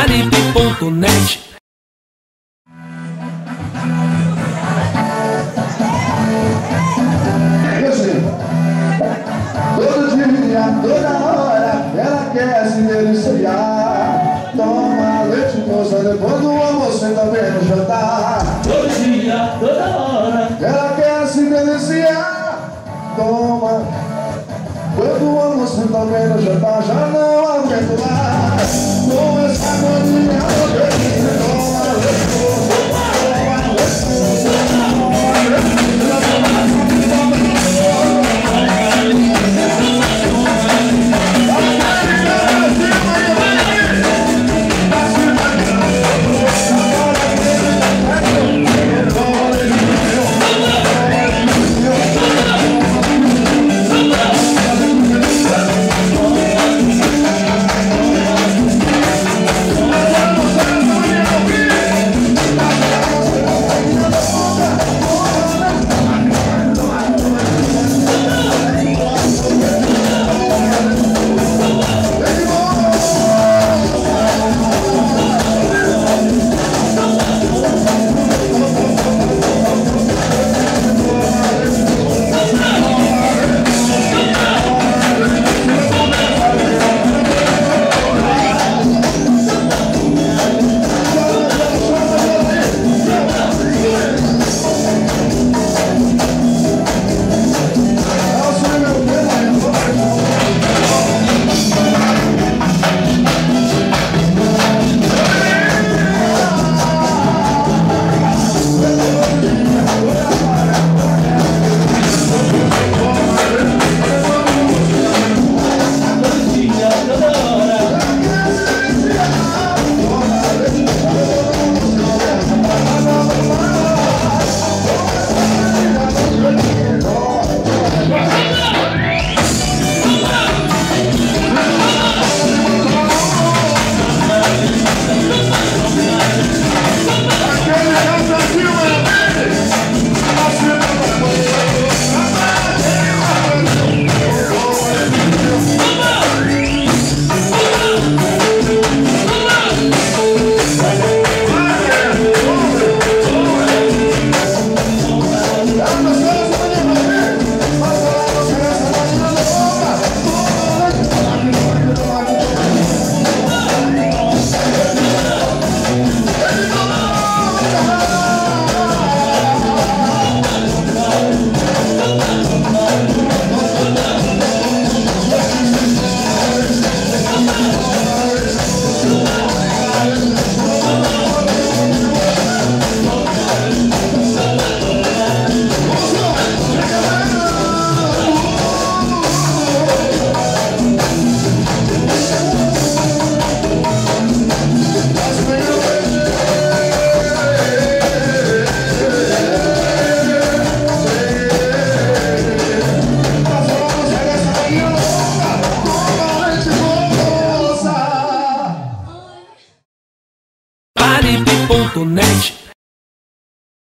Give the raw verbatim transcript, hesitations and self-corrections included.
Paripe ponto net. Todo dia, toda hora, ela quer se deliciar. Toma leite moça, depois do almoço também no jantar. Todo dia, toda hora, ela quer se deliciar. Toma, quando o almoço também no jantar, já não aguento mais. Com essa agonia, eu vejo, toma leite moça, toma leite moça, toma leite moça. Paripe ponto net.